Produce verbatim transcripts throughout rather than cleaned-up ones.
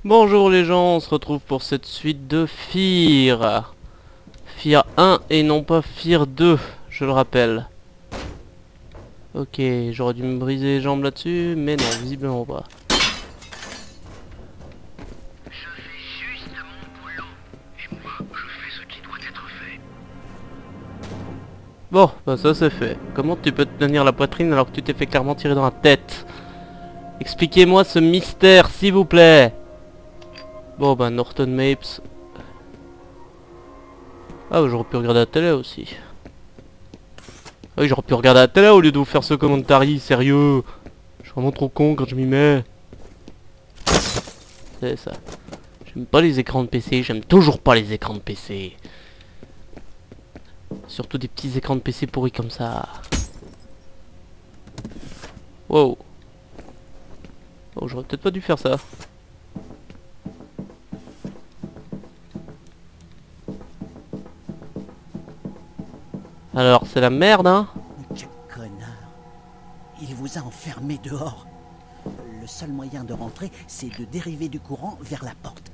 Bonjour les gens, on se retrouve pour cette suite de Fear. Fear un et non pas Fear deux, je le rappelle. Ok, j'aurais dû me briser les jambes là-dessus, mais non, visiblement pas. Je fais juste mon boulot. Et moi, je fais ce qui doit être fait. Bon, bah ça c'est fait. Comment tu peux te tenir la poitrine alors que tu t'es fait clairement tirer dans la tête? Expliquez-moi ce mystère, s'il vous plaît. Bon bah Norton Mapes. Ah bah, j'aurais pu regarder la télé aussi. Ah oui, j'aurais pu regarder la télé au lieu de vous faire ce commentary, sérieux. Je suis vraiment trop con quand je m'y mets. C'est ça. J'aime pas les écrans de P C, j'aime toujours pas les écrans de P C. Surtout des petits écrans de P C pourris comme ça. Wow. Oh, j'aurais peut-être pas dû faire ça. Alors, c'est la merde, hein? Quel connard. Il vous a enfermé dehors. Le seul moyen de rentrer, c'est de dériver du courant vers la porte.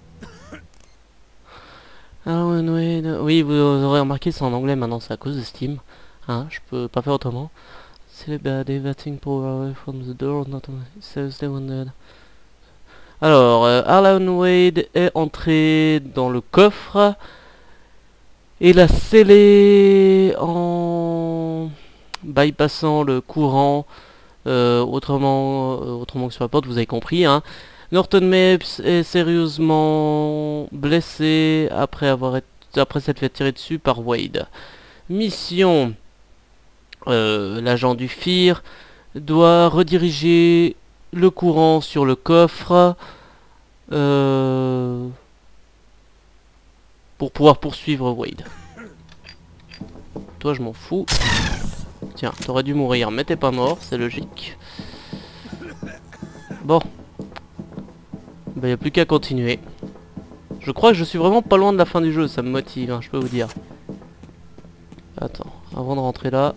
Ah ouais, ouais, oui, vous aurez remarqué, c'est en anglais maintenant, c'est à cause de Steam. Hein, je peux pas faire autrement. C'est bad evating power away from the door, not Thursday when Alors, euh, Alan Wade est entré dans le coffre et l'a scellé en bypassant le courant. Euh, autrement, euh, autrement que sur la porte, vous avez compris, hein. Norton Mapes est sérieusement blessé après avoir été, après s'être fait tirer dessus par Wade. Mission. Euh, L'agent du Fear doit rediriger le courant sur le coffre euh, pour pouvoir poursuivre Wade. Toi, je m'en fous. Tiens, t'aurais dû mourir, mais t'es pas mort, c'est logique. Bon. Bah, y a plus qu'à continuer. Je crois que je suis vraiment pas loin de la fin du jeu, ça me motive, hein, je peux vous dire. Attends, avant de rentrer là...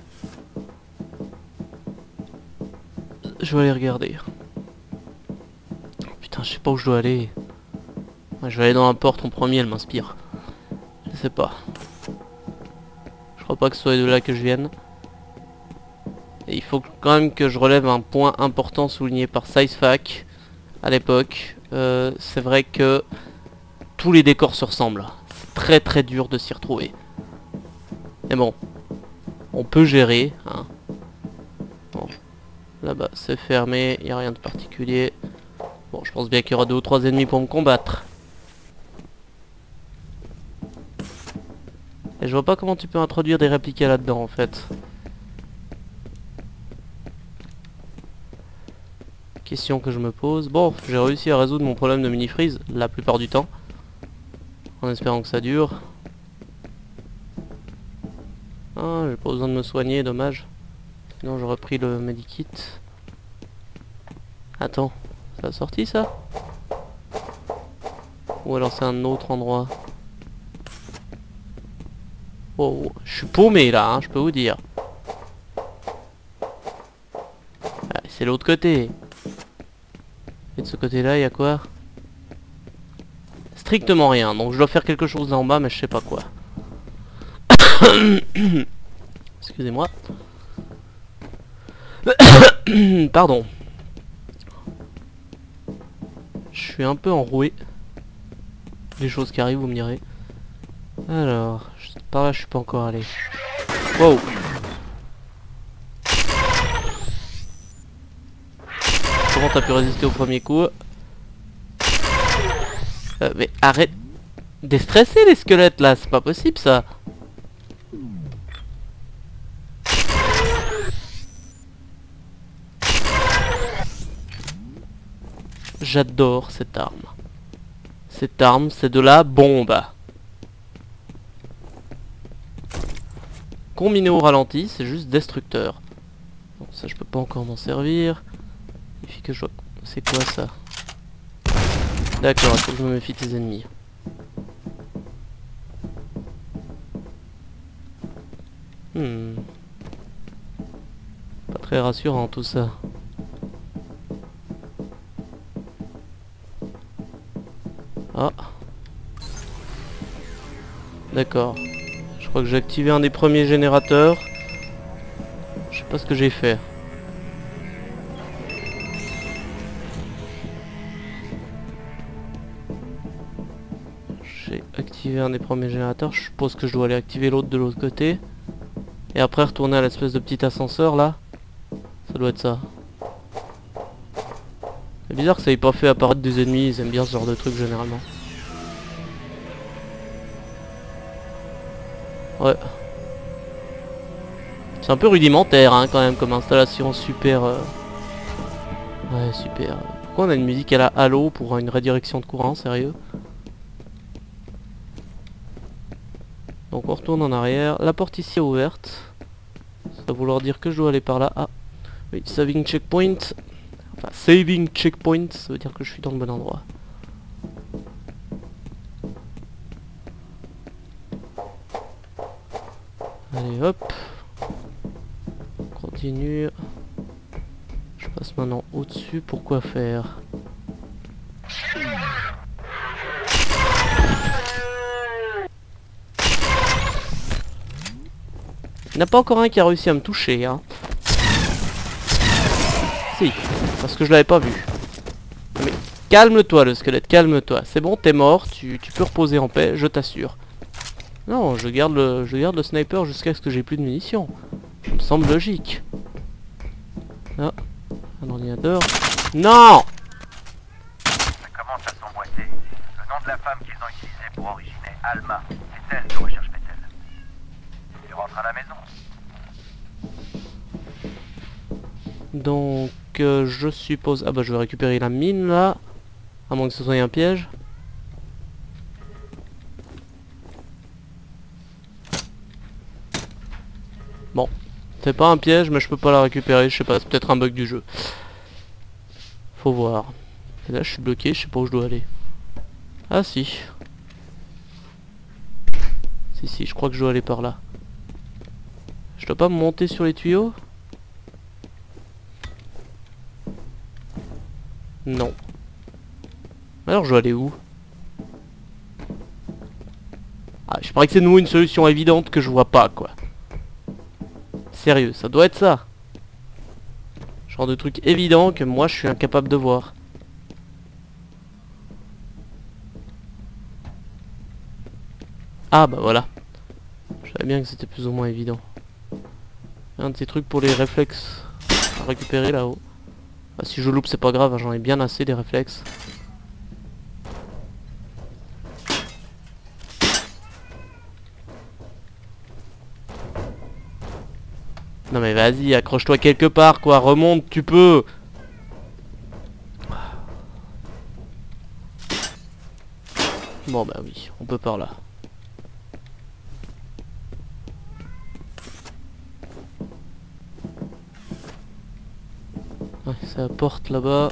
Je vais aller regarder. Putain, je sais pas où je dois aller. Ouais, je vais aller dans la porte en premier, elle m'inspire. Je sais pas. Je crois pas que ce soit de là que je vienne. Et il faut quand même que je relève un point important souligné par SciFac à l'époque. Euh, c'est vrai que tous les décors se ressemblent. C'est très très dur de s'y retrouver. Mais bon, on peut gérer. Hein. Bon. Là-bas, c'est fermé, il n'y a rien de particulier. Bon, je pense bien qu'il y aura deux ou trois ennemis pour me combattre. Et je vois pas comment tu peux introduire des répliques là-dedans, en fait. Question que je me pose. Bon, j'ai réussi à résoudre mon problème de mini-freeze, la plupart du temps. En espérant que ça dure. Ah, j'ai pas besoin de me soigner, dommage. Sinon j'aurais pris le medikit. Attends, ça a sorti ça? Ou alors c'est un autre endroit? Oh, je suis paumé là, hein, je peux vous dire. Ah, c'est l'autre côté. Et de ce côté-là, il y a quoi? Strictement rien, donc je dois faire quelque chose là en bas, mais je sais pas quoi. Excusez-moi. Pardon. Je suis un peu enroué. Les choses qui arrivent, vous me direz. Alors, par là, je suis pas encore allé. Wow. Comment t'as pu résister au premier coup? euh, Mais arrête. Déstresser les squelettes là, c'est pas possible ça. J'adore cette arme. Cette arme, c'est de la bombe. Combiné au ralenti, c'est juste destructeur. Bon, ça, je peux pas encore m'en servir. Il faut que je... C'est quoi ça? D'accord, il faut que je me méfie de tes ennemis. Hmm. Pas très rassurant tout ça. Ah. D'accord. Je crois que j'ai activé un des premiers générateurs. Je sais pas ce que j'ai fait. J'ai activé un des premiers générateurs. Je suppose que je dois aller activer l'autre de l'autre côté. Et après retourner à l'espèce de petit ascenseur là. Ça doit être ça. C'est bizarre que ça ait pas fait apparaître des ennemis. Ils aiment bien ce genre de truc généralement. Ouais. C'est un peu rudimentaire hein, quand même comme installation, super... Euh... Ouais, super. Pourquoi on a une musique à la Halo pour une redirection de courant, sérieux? Donc on retourne en arrière. La porte ici est ouverte. Ça va vouloir dire que je dois aller par là. Ah, oui, saving checkpoint. Enfin, saving checkpoint, ça veut dire que je suis dans le bon endroit. Allez, hop. On continue. Je passe maintenant au-dessus. Pourquoi faire? Il n'y en a pas encore un qui a réussi à me toucher, hein. Si, parce que je l'avais pas vu. Mais calme-toi le squelette, calme-toi. C'est bon, t'es mort, tu, tu peux reposer en paix, je t'assure. Non, je garde le, je garde le sniper jusqu'à ce que j'ai plus de munitions. Ça me semble logique. Ah, un ordinateur. Non! Ça commence à s'emboîter. Le nom de la femme qu'ils ont utilisé pour originer Alma, c'est elle que recherche Bethel. Tu rentres à la maison. Donc, euh, je suppose... Ah bah je vais récupérer la mine là. À moins que ce soit un piège. Bon, c'est pas un piège mais je peux pas la récupérer, je sais pas, c'est peut-être un bug du jeu. Faut voir. Et là je suis bloqué, je sais pas où je dois aller. Ah si. Si si, je crois que je dois aller par là. Je dois pas me monter sur les tuyaux? Non. Alors je dois aller où? Ah, je parie que c'est de nouveau une solution évidente que je vois pas quoi. Sérieux, ça doit être ça. Genre de truc évident que moi je suis incapable de voir. Ah bah voilà. Je savais bien que c'était plus ou moins évident. Un de ces trucs pour les réflexes à récupérer là-haut. Bah, si je loupe c'est pas grave, hein, j'en ai bien assez des réflexes. Non mais vas-y, accroche-toi quelque part quoi, remonte, tu peux. Bon bah oui, on peut par là. Ouais, c'est la porte là-bas.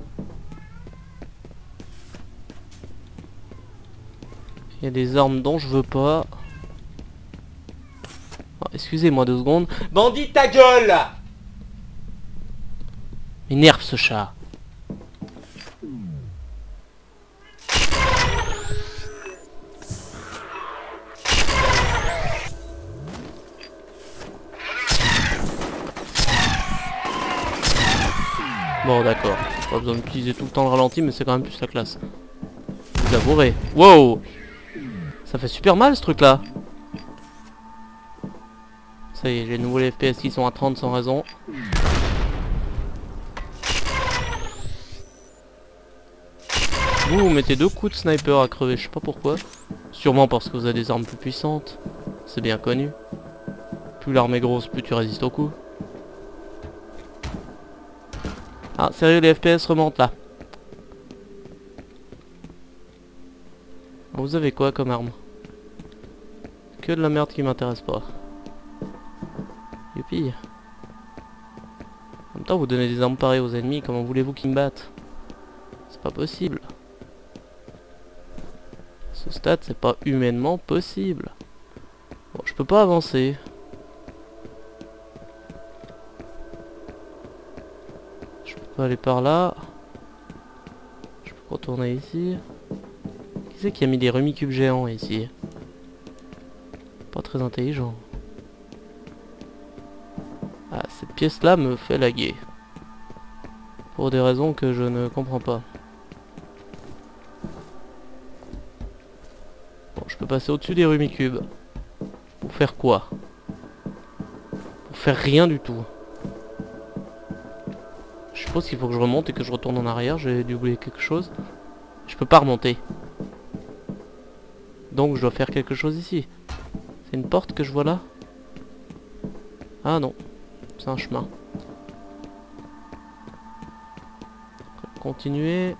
Il y a des armes dont je veux pas. Oh, excusez-moi deux secondes. Bandit ta gueule! M'énerve ce chat. Bon d'accord, pas besoin d'utiliser tout le temps le ralenti mais c'est quand même plus la classe. Vous avouerez. Wow! Ça fait super mal ce truc là. Ça y est, j'ai de nouveau les F P S qui sont à trente sans raison. Vous, vous mettez deux coups de sniper à crever, je sais pas pourquoi. Sûrement parce que vous avez des armes plus puissantes. C'est bien connu. Plus l'arme est grosse, plus tu résistes au coup. Ah, sérieux, les F P S remontent là. Vous avez quoi comme arme? Que de la merde qui m'intéresse pas. Youpi. En même temps, vous donnez des armes pareilles aux ennemis, comment voulez-vous qu'ils me battent? C'est pas possible. À ce stade, c'est pas humainement possible. Bon, je peux pas avancer. Je peux pas aller par là. Je peux retourner ici. Qui c'est qui a mis des rumicubes géants ici? Pas très intelligent. Ah, cette pièce-là me fait laguer. Pour des raisons que je ne comprends pas. Bon, je peux passer au-dessus des rumicubes. Pour faire quoi? Pour faire rien du tout. Je suppose qu'il faut que je remonte et que je retourne en arrière. J'ai dû oublier quelque chose. Je peux pas remonter. Donc je dois faire quelque chose ici. C'est une porte que je vois là? Ah non. C'est un chemin. Continuer.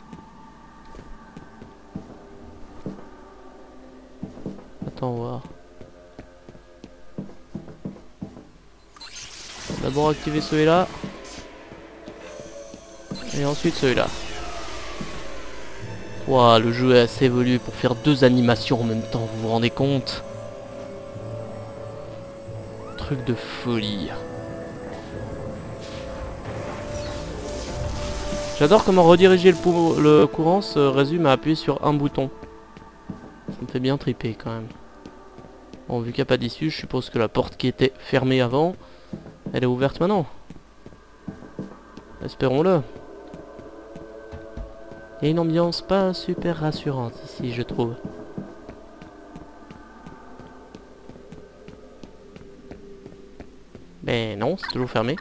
Attends voir. D'abord activer celui-là. Et ensuite celui-là. Ouah, le jeu est assez évolué pour faire deux animations en même temps, vous vous rendez compte? Truc de folie. J'adore comment rediriger le, le courant se résume à appuyer sur un bouton. Ça me fait bien triper quand même. Bon, vu qu'il n'y a pas d'issue, je suppose que la porte qui était fermée avant, elle est ouverte maintenant. Espérons-le. Il y a une ambiance pas super rassurante ici, je trouve. Mais non, c'est toujours fermé.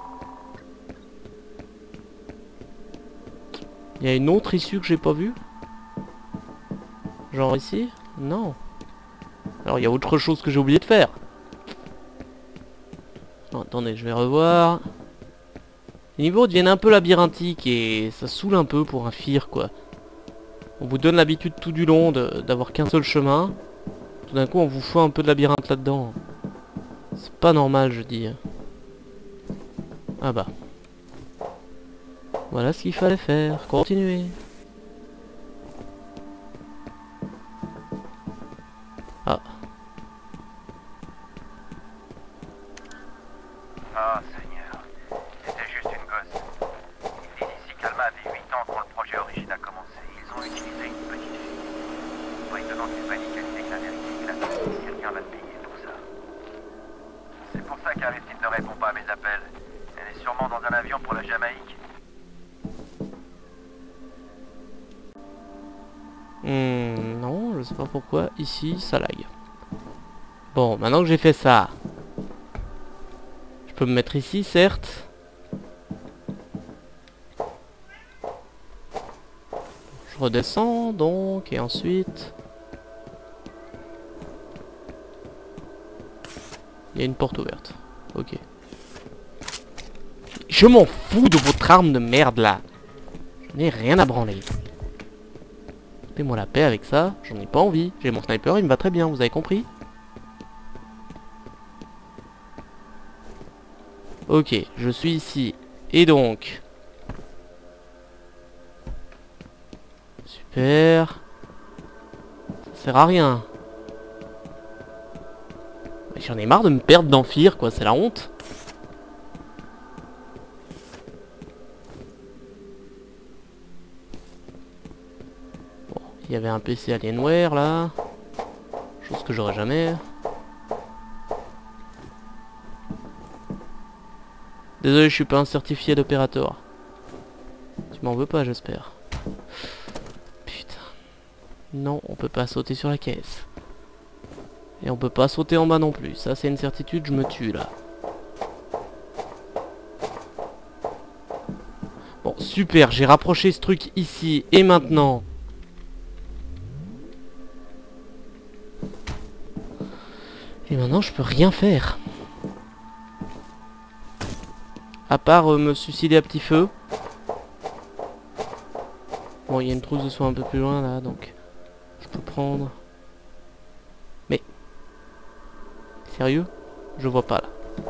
Il y a une autre issue que j'ai pas vue. Genre ici? Non. Alors il y a autre chose que j'ai oublié de faire. Non, attendez, je vais revoir. Les niveaux deviennent un peu labyrinthiques et ça saoule un peu pour un Fear, quoi. On vous donne l'habitude tout du long d'avoir qu'un seul chemin. Tout d'un coup on vous fout un peu de labyrinthe là-dedans. C'est pas normal, je dis. Ah bah. Voilà ce qu'il fallait faire. Continuer. Ah. Ah, Seigneur. C'était juste une gosse. Ils disent ici qu'Alma avait huit ans quand le projet Origine a commencé. Ils ont utilisé une petite fille. Pas étonnant qu'ils paniquent à l'idée que la vérité éclate. Quelqu'un va te payer pour ça. C'est pour ça qu'Aristide ne répond pas à mes appels. Elle est sûrement dans un avion pour la Jamaïque. Hmm, non, je sais pas pourquoi. Ici, ça lag. Bon, maintenant que j'ai fait ça, je peux me mettre ici, certes. Je redescends donc, et ensuite... Il y a une porte ouverte. Ok. Je m'en fous de votre arme de merde là. J'en ai rien à branler. Fais-moi la paix avec ça, j'en ai pas envie. J'ai mon sniper, il me va très bien, vous avez compris? Ok, je suis ici. Et donc... Super. Ça sert à rien. J'en ai marre de me perdre dans Fear, quoi, c'est la honte. Bon, il y avait un P C Alienware là. Chose que j'aurais jamais. Désolé, je suis pas un certifié d'opérateur. Tu m'en veux pas, j'espère. Putain. Non, on peut pas sauter sur la caisse. Et on peut pas sauter en bas non plus. Ça, c'est une certitude, je me tue là. Bon, super, j'ai rapproché ce truc ici. Et maintenant... Et maintenant, je peux rien faire. À part euh, me suicider à petit feu. Bon, il y a une trousse de soins un peu plus loin là, donc... Je peux prendre... Mais... Sérieux? Je vois pas là.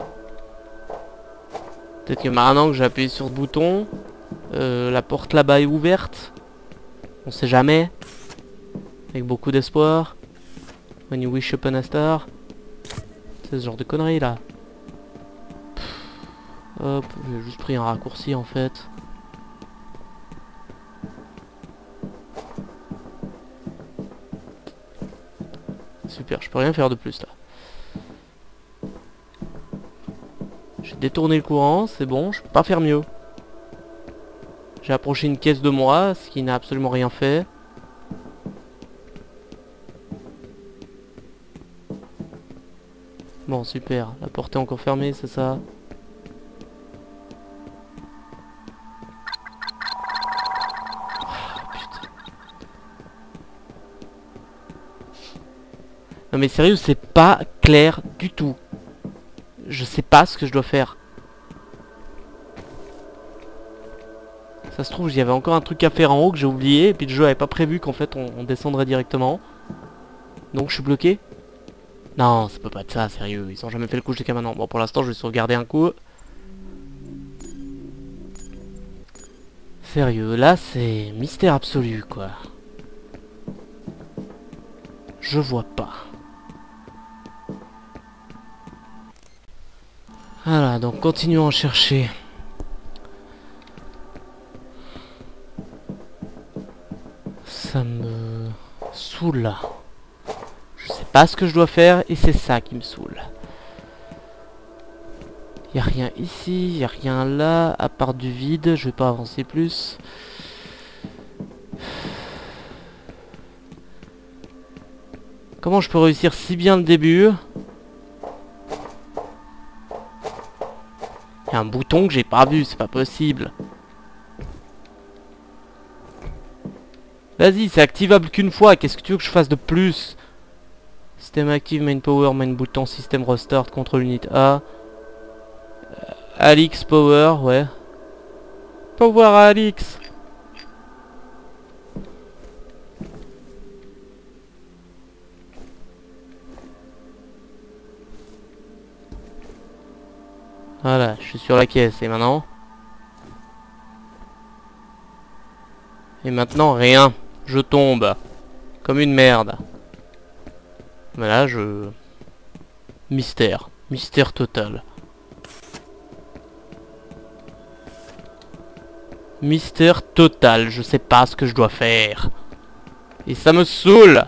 Peut-être que maintenant que j'ai appuyé sur ce bouton, euh, la porte là-bas est ouverte. On sait jamais. Avec beaucoup d'espoir. When you wish upon a star. C'est ce genre de conneries là. Pff, hop, j'ai juste pris un raccourci en fait. super, je peux rien faire de plus là. J'ai détourné le courant, c'est bon, je peux pas faire mieux. J'ai approché une caisse de moi, ce qui n'a absolument rien fait. Bon, super. La porte est encore fermée, c'est ça? Oh, putain. Non mais sérieux, c'est pas clair du tout. Je sais pas ce que je dois faire. Ça se trouve, il y avait encore un truc à faire en haut que j'ai oublié. Et puis le jeu avait pas prévu qu'en fait on, on descendrait directement. Donc je suis bloqué. Non, ça peut pas être ça, sérieux. Ils ont jamais fait le coup jusqu'à maintenant. Bon, pour l'instant, je vais sauvegarder un coup. Sérieux, là, c'est mystère absolu, quoi. Je vois pas. Voilà, donc continuons à chercher. Ça me saoule. Je sais pas ce que je dois faire et c'est ça qui me saoule. Y a rien ici, y a rien là, à part du vide. Je vais pas avancer plus. Comment je peux réussir si bien le début? Y a un bouton que j'ai pas vu, c'est pas possible. Vas-y, c'est activable qu'une fois. Qu'est-ce que tu veux que je fasse de plus? Système active, main power, main bouton, système restart, contrôle unit A. Euh, Alix power, ouais. Power Alix. Voilà, je suis sur la caisse et maintenant. Et maintenant rien. Je tombe. Comme une merde. Mais là je... Mystère. Mystère total. Mystère total. Je sais pas ce que je dois faire. Et ça me saoule.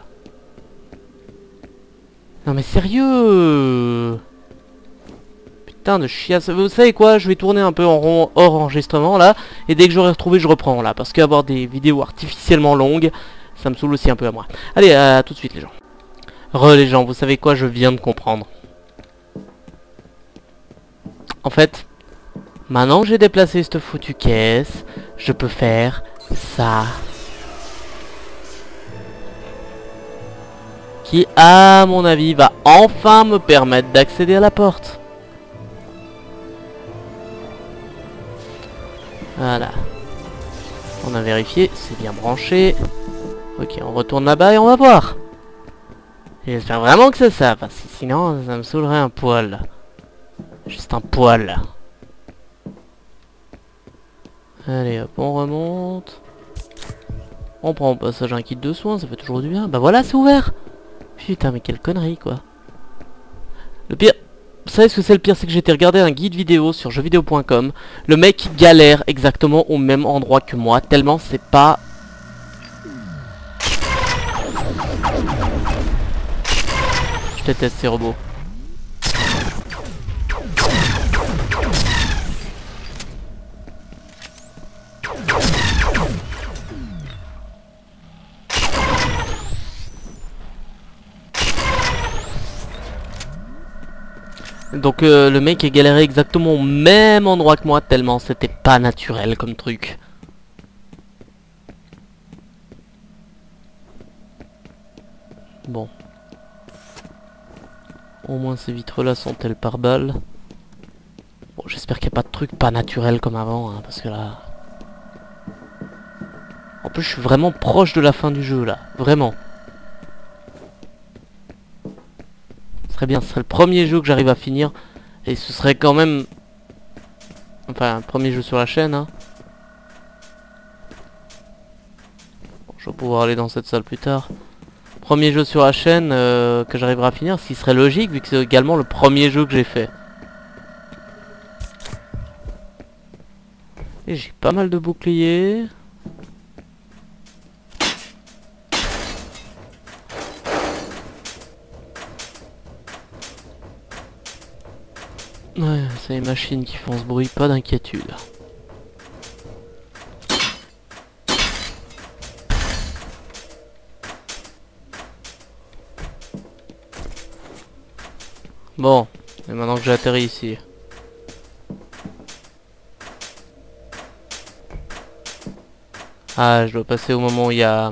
Non mais sérieux. Putain de chiasse. Vous savez quoi? Je vais tourner un peu en rond hors enregistrement là. Et dès que j'aurai retrouvé, je reprends là. Parce qu'avoir des vidéos artificiellement longues, ça me saoule aussi un peu à moi. Allez, à tout de suite les gens. Re les gens, vous savez quoi? Je viens de comprendre. En fait, maintenant que j'ai déplacé cette foutue caisse, je peux faire ça. Qui, à mon avis, va enfin me permettre d'accéder à la porte. Voilà. On a vérifié, c'est bien branché. Ok, on retourne là-bas et on va voir. J'espère vraiment que c'est ça, parce que sinon ça me saoulerait un poil. Juste un poil. Allez hop, on remonte. On prend au passage un kit de soins, ça fait toujours du bien. Bah voilà, c'est ouvert. Putain, mais quelle connerie quoi. Le pire, vous savez ce que c'est le pire, c'est que j'ai été regarder un guide vidéo sur jeux vidéo point com. Le mec galère exactement au même endroit que moi, tellement c'est pas... Je déteste ces robots. Donc euh, le mec a galéré exactement au même endroit que moi, tellement c'était pas naturel comme truc. Bon. Au moins ces vitres là sont-elles par balle. Bon, j'espère qu'il n'y a pas de truc pas naturel comme avant, hein, parce que là... En plus je suis vraiment proche de la fin du jeu là, vraiment. Ce serait bien, ce serait le premier jeu que j'arrive à finir. Et ce serait quand même... Enfin, un premier jeu sur la chaîne, hein. Bon, je vais pouvoir aller dans cette salle plus tard. Premier jeu sur la chaîne euh, que j'arriverai à finir, ce qui serait logique vu que c'est également le premier jeu que j'ai fait. Et j'ai pas mal de boucliers. Ouais, c'est les machines qui font ce bruit, pas d'inquiétude. Bon, et maintenant que j'ai atterri ici. Ah, je dois passer au moment où il y a...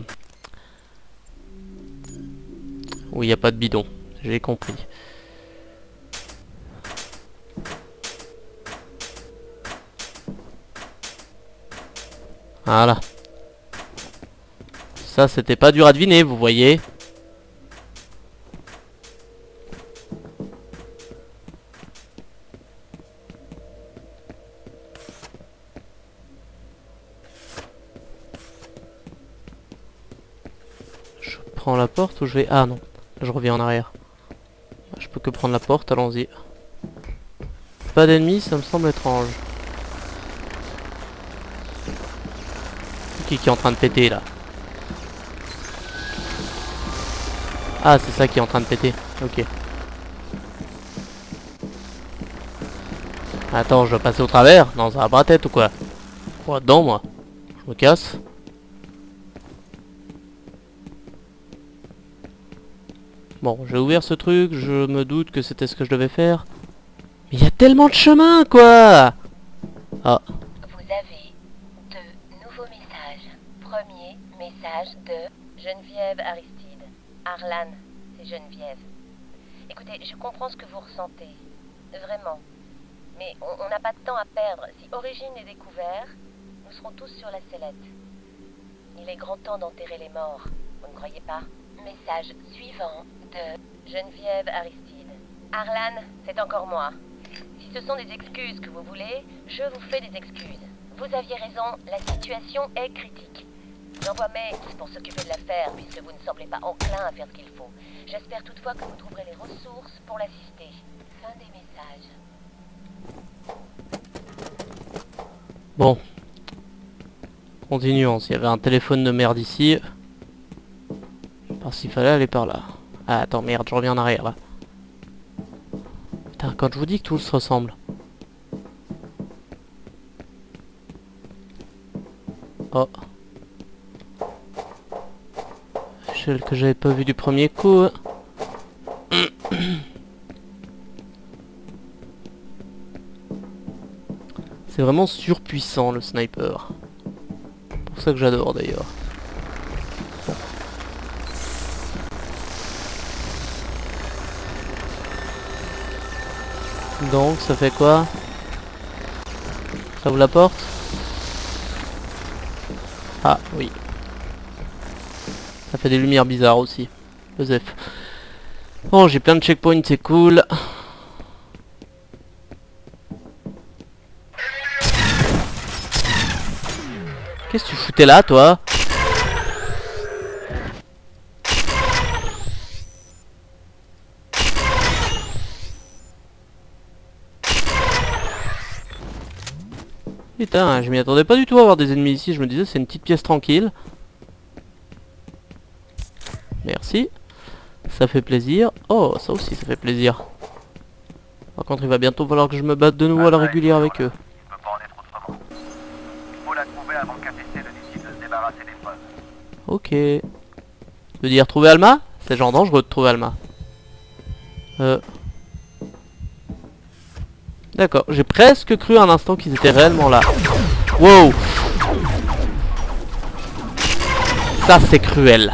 où il n'y a pas de bidon. J'ai compris. Voilà. Ça, c'était pas dur à deviner, vous voyez. Je prends la porte ou je vais... Ah non, je reviens en arrière. Je peux que prendre la porte, allons-y. Pas d'ennemis, ça me semble étrange. Qui, qui est en train de péter là? Ah, c'est ça qui est en train de péter. Ok. Attends, je dois passer au travers? Non, ça va pas la tête ou quoi? Quoi dedans moi? Je me casse. Bon, j'ai ouvert ce truc, je me doute que c'était ce que je devais faire. Mais il y a tellement de chemin quoi! Ah. Vous avez deux nouveaux messages. Premier message de Geneviève Aristide. Arlan, c'est Geneviève. Écoutez, je comprends ce que vous ressentez. Vraiment. Mais on n'a pas de temps à perdre. Si Origine est découvert, nous serons tous sur la sellette. Il est grand temps d'enterrer les morts. Vous ne croyez pas? Message suivant de Geneviève Aristide. Arlan, c'est encore moi. Si ce sont des excuses que vous voulez, je vous fais des excuses. Vous aviez raison, la situation est critique. J'envoie Mace pour s'occuper de l'affaire, puisque vous ne semblez pas enclin à faire ce qu'il faut. J'espère toutefois que vous trouverez les ressources pour l'assister. Fin des messages. Bon. Continuons, s'il y avait un téléphone de merde ici. Parce qu'il fallait aller par là. Ah attends, merde, je reviens en arrière là. Putain, quand je vous dis que tout se ressemble. Oh. Celle que j'avais pas vu du premier coup. C'est vraiment surpuissant le sniper. C'est pour ça que j'adore d'ailleurs. Donc ça fait quoi? Ça ouvre la porte? Ah oui. Ça fait des lumières bizarres aussi. Joseph. Bon, j'ai plein de checkpoints, c'est cool. Qu'est-ce que tu foutais là, toi? Putain, je m'y attendais pas du tout à avoir des ennemis ici. Je me disais, c'est une petite pièce tranquille. Merci. Ça fait plaisir. Oh, ça aussi, ça fait plaisir. Par contre, il va bientôt falloir que je me batte de nouveau à la régulière avec eux. Il peut pas en être autrement. Il faut la trouver avant qu'A T C ne décide de se débarrasser des preuves. Ok. Tu veux dire trouver Alma? C'est genre dangereux de trouver Alma. Euh... D'accord, j'ai presque cru un instant qu'ils étaient réellement là. Wow. Ça c'est cruel.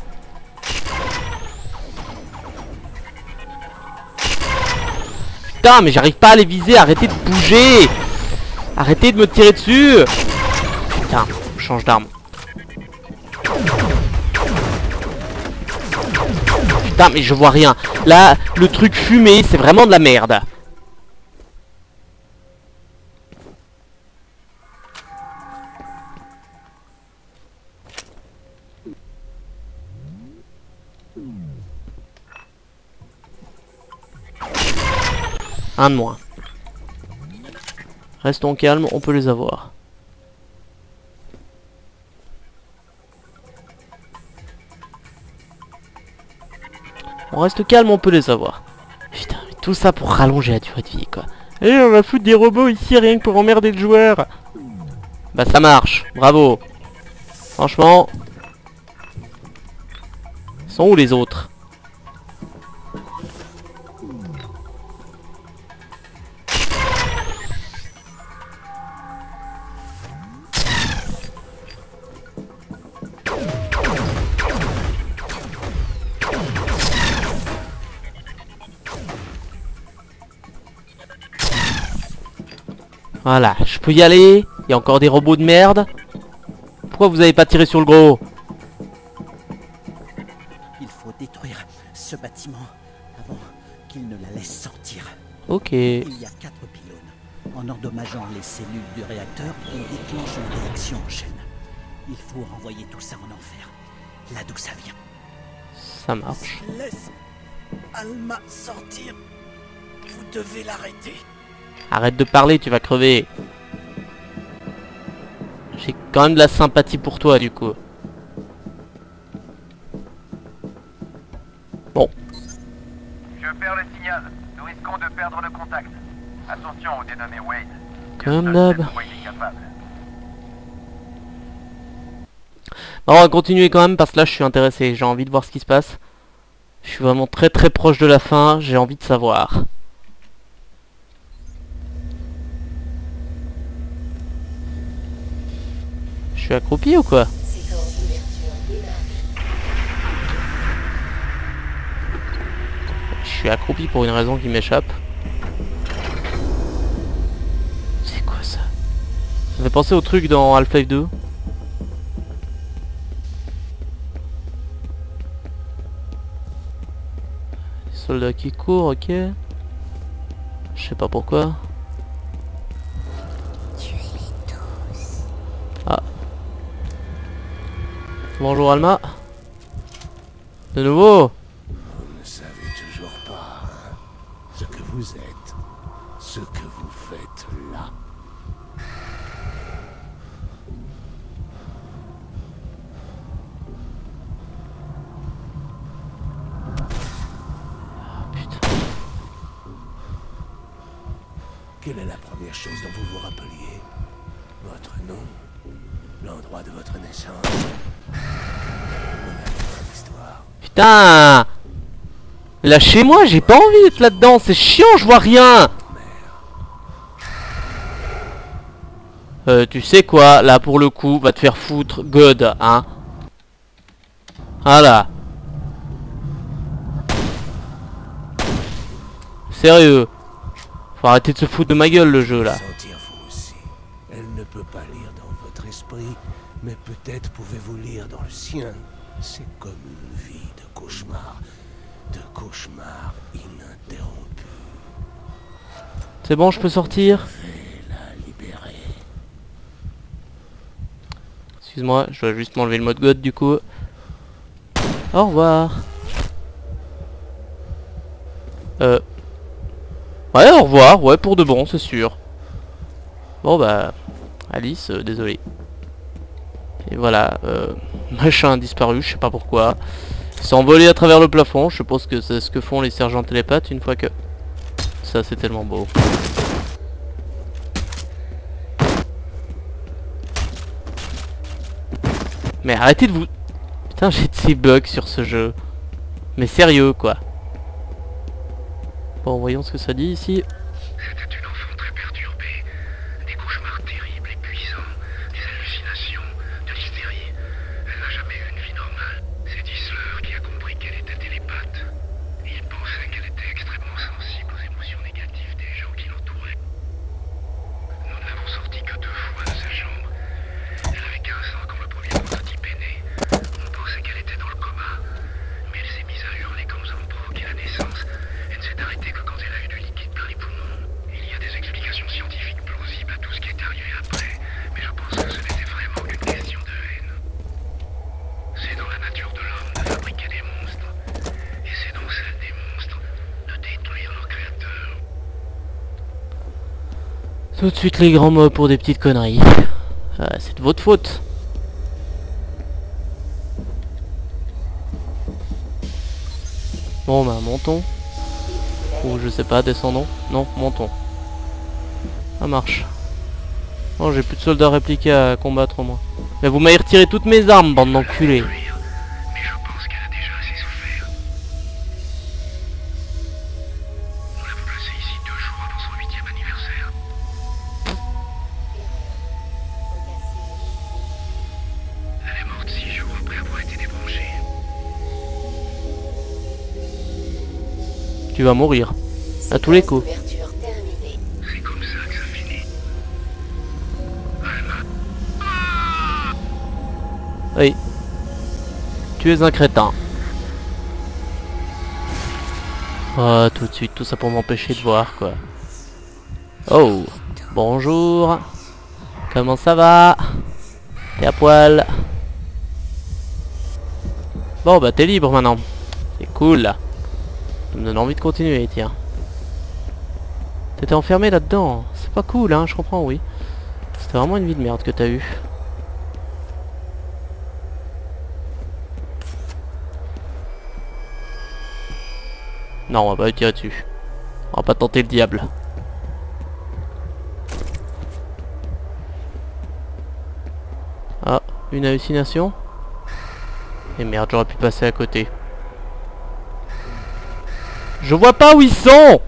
Putain, mais j'arrive pas à les viser, arrêtez de bouger. Arrêtez de me tirer dessus. Putain, je change d'arme. Putain, mais je vois rien. Là, le truc fumé, c'est vraiment de la merde. Un de moins. Restons calmes, on peut les avoir. On reste calme, on peut les avoir. Putain, mais tout ça pour rallonger la durée de vie, quoi. Eh, on va foutre des robots ici rien que pour emmerder le joueur. Bah ça marche, bravo. Franchement. Ils sont où les autres? Voilà, je peux y aller. Il y a encore des robots de merde. Pourquoi vous avez pas tiré sur le gros? Il faut détruire ce bâtiment avant qu'il ne la laisse sortir. Ok. Il y a quatre pylônes. En endommageant les cellules du réacteur, on déclenche une réaction en chaîne. Il faut renvoyer tout ça en enfer, là d'où ça vient. Ça marche. Laisse Alma sortir. Vous devez l'arrêter. Arrête de parler, tu vas crever. J'ai quand même de la sympathie pour toi du coup. Bon. Je perds le signal. Nous risquons de perdre le contact. Attention au dénommé Wade. Comme d'hab. Wade est capable. Bon, on va continuer quand même parce que là je suis intéressé. J'ai envie de voir ce qui se passe. Je suis vraiment très très proche de la fin. J'ai envie de savoir. Je suis accroupi ou quoi? Je suis accroupi pour une raison qui m'échappe. C'est quoi ça? Ça me fait penser au truc dans Half-Life deux. Des soldats qui courent, ok. Je sais pas pourquoi. Ah. Bonjour Alma. De nouveau. Vous ne savez toujours pas hein, ce que vous êtes, ce que vous faites là. Putain. Quelle est la première chose dont vous vous rappeliez? Votre nom? L'endroit de votre naissance? Vous n'avez pas d'histoire. Putain. Lâchez-moi, j'ai pas envie d'être là-dedans, c'est chiant, je vois rien. Euh, tu sais quoi, là pour le coup, va te faire foutre, God, hein. Voilà. Sérieux. Faut arrêter de se foutre de ma gueule le jeu là. Sentir vous aussi. Elle ne peut pas lire dans votre esprit, mais peut-être pouvez-vous lire dans le sien. C'est comme une vie de cauchemar, de cauchemar ininterrompu. C'est bon, je peux sortir? Et la libérer. Excuse-moi, je dois juste m'enlever le mode God du coup. Au revoir. Euh... Ouais, au revoir, ouais, pour de bon, c'est sûr. Bon bah... Alice, euh, désolé. Et voilà, euh... machin a disparu, je sais pas pourquoi. Il s'est envolé à travers le plafond, je suppose que c'est ce que font les sergents télépathes une fois que... Ça, c'est tellement beau. Mais arrêtez de vous... Putain, j'ai de ces bugs sur ce jeu. Mais sérieux, quoi. Bon, voyons ce que ça dit ici. C'était une enfant très perturbée. Des cauchemars terribles et puissants, des hallucinations, de l'hystérie. Elle n'a jamais eu une vie normale. C'est Disler qui a compris qu'elle était télépathe. Il pensait qu'elle était extrêmement sensible aux émotions négatives des gens qui l'entouraient. Nous ne l'avons sortie que deux fois de sa chambre. Elle avait quinze ans quand le premier prototype est né. On pensait qu'elle était dans le coma. Mais elle s'est mise à hurler quand nous avons provoqué la naissance. Elle ne s'est arrêtée que quand elle a eu du liquide dans les poumons. Il y a des explications scientifiques plausibles à tout ce qui est arrivé après, mais je pense que ce n'était vraiment qu'une question de haine. C'est dans la nature de l'homme de fabriquer des monstres, et c'est dans celle des monstres de détruire leur créateur. Tout de suite les grands mots pour des petites conneries. Euh, c'est de votre faute. Bon bah montons. Ou je sais pas, descendons. Non, montons. Ça marche. Oh, j'ai plus de soldats répliqués à combattre au moins. Mais vous m'avez retiré toutes mes armes, bande d'enculés. Mais je pense qu'elle a déjà assez souffert. Nous l'avons placée ici deux jours avant son huitième anniversaire. Elle est morte six jours après avoir été débranchée. Tu vas mourir. À tous les coups. C'est comme ça que ça finit. Oui. Tu es un crétin. Oh, tout de suite, tout ça pour m'empêcher de voir, quoi. Oh, bonjour. Comment ça va? T'es à poil. Bon, bah t'es libre maintenant. C'est cool, là. Ça me donne envie de continuer, tiens. T'étais enfermé là-dedans. C'est pas cool, hein, je comprends, oui. C'était vraiment une vie de merde que t'as eu. Non, on va pas tirer dessus. On va pas tenter le diable. Ah, une hallucination? Et merde, j'aurais pu passer à côté. Je vois pas où ils sont!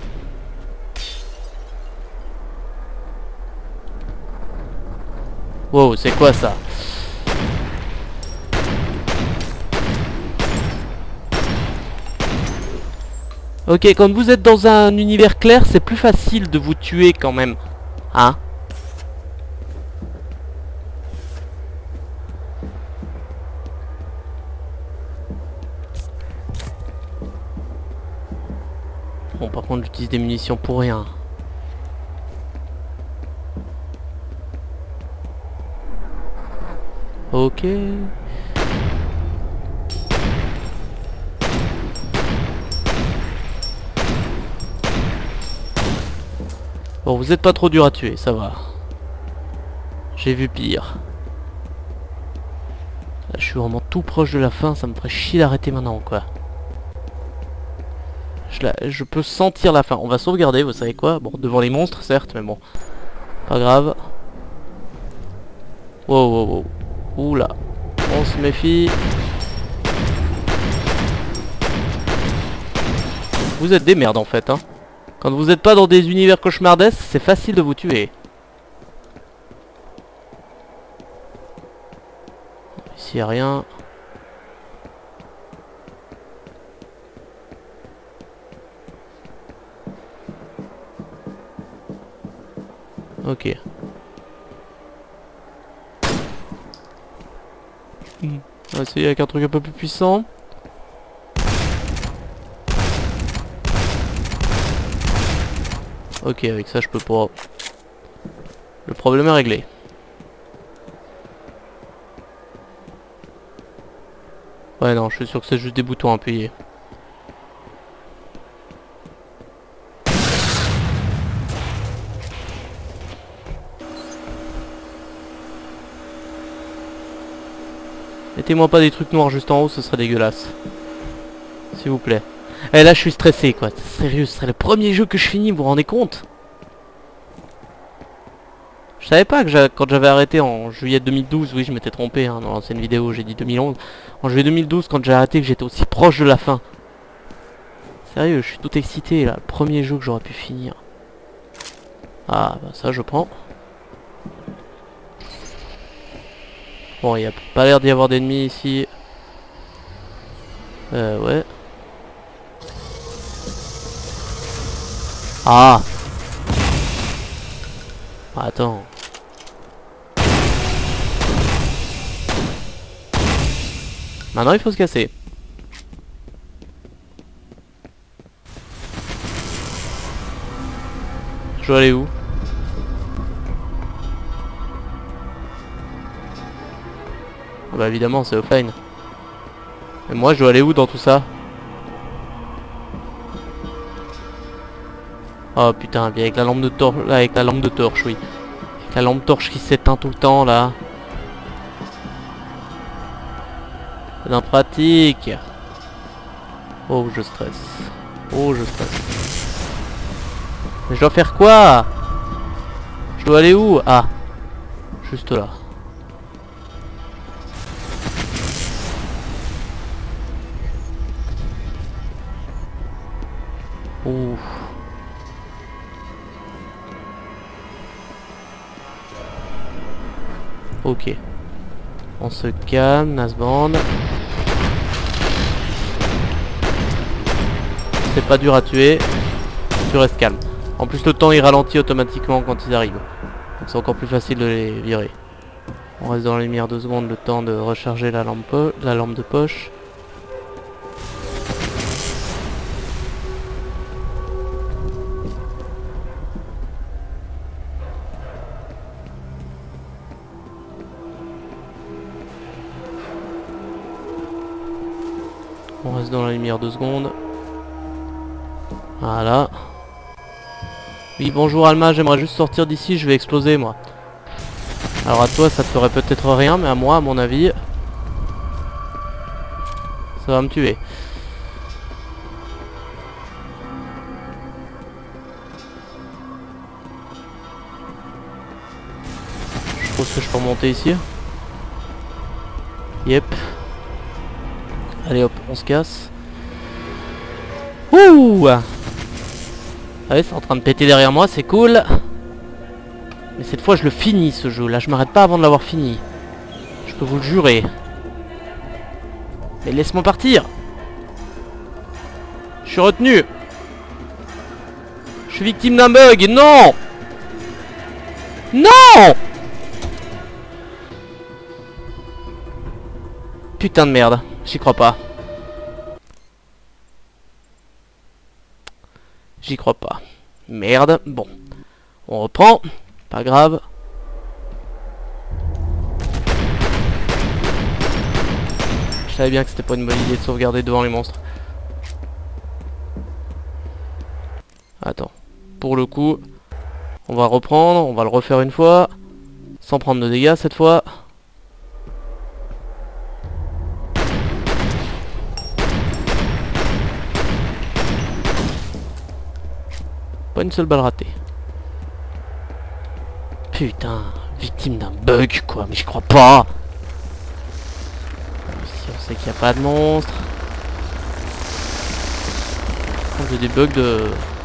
Wow, c'est quoi ça? Ok, quand vous êtes dans un univers clair, c'est plus facile de vous tuer quand même. Hein? Bon, par contre, j'utilise des munitions pour rien. Ok. Bon, vous êtes pas trop dur à tuer, ça va. J'ai vu pire. Là, je suis vraiment tout proche de la fin, ça me ferait chier d'arrêter maintenant, quoi. Je, la... je peux sentir la fin. On va sauvegarder, vous savez quoi? Bon, devant les monstres, certes, mais bon. Pas grave. Wow, wow, wow. Oula. On se méfie. Vous êtes des merdes, en fait, hein. Quand vous n'êtes pas dans des univers cauchemardesques, c'est facile de vous tuer. Ici, il n'y a rien. Ok. On va essayer avec un truc un peu plus puissant. Ok, avec ça je peux pas. Le problème est réglé. Ouais non, je suis sûr que c'est juste des boutons à appuyer. Mettez-moi pas des trucs noirs juste en haut, ce serait dégueulasse. S'il vous plaît. Et là je suis stressé quoi, sérieux, ce serait le premier jeu que je finis, vous vous rendez compte? Je savais pas que quand j'avais arrêté en juillet deux mille douze, oui je m'étais trompé hein, dans l'ancienne vidéo, j'ai dit deux mille onze. En juillet deux mille douze quand j'ai arrêté que j'étais aussi proche de la fin. Sérieux, je suis tout excité là, le premier jeu que j'aurais pu finir. Ah bah ça je prends. Bon il n'y a pas l'air d'y avoir d'ennemis ici. Euh ouais. Ah. Attends. Maintenant il faut se casser. Je dois aller où? Ah bah évidemment c'est offline. Et moi je dois aller où dans tout ça? Oh putain, bien avec la lampe de torche, là, avec la lampe de torche, oui. Avec la lampe torche qui s'éteint tout le temps, là. C'est bien pratique. Oh, je stresse. Oh, je stresse. Mais je dois faire quoi? Je dois aller où? Ah, juste là. Ouf. Ok. On se calme, Nasband. C'est pas dur à tuer. Tu restes calme. En plus le temps il ralentit automatiquement quand ils arrivent. Donc c'est encore plus facile de les virer. On reste dans la lumière deux secondes, le temps de recharger la lampe, la lampe de poche. On reste dans la lumière deux secondes. Voilà. Oui, bonjour Alma, j'aimerais juste sortir d'ici, je vais exploser moi. Alors à toi ça te ferait peut-être rien, mais à moi, à mon avis, ça va me tuer. Je pense que je peux remonter ici. Yep. Allez hop, on se casse. Ouh! Ouais, c'est en train de péter derrière moi, c'est cool. Mais cette fois je le finis ce jeu, là je m'arrête pas avant de l'avoir fini. Je peux vous le jurer. Mais laisse-moi partir. Je suis retenu. Je suis victime d'un bug, non! Non! Putain de merde, j'y crois pas. J'y crois pas. Merde, bon. On reprend. Pas grave. Je savais bien que c'était pas une bonne idée de sauvegarder devant les monstres. Attends. Pour le coup, on va reprendre. On va le refaire une fois. Sans prendre de dégâts cette fois. Pas une seule balle ratée. Putain, victime d'un bug quoi, mais je crois pas. Ici on sait qu'il n'y a pas de monstre. J'ai des bugs de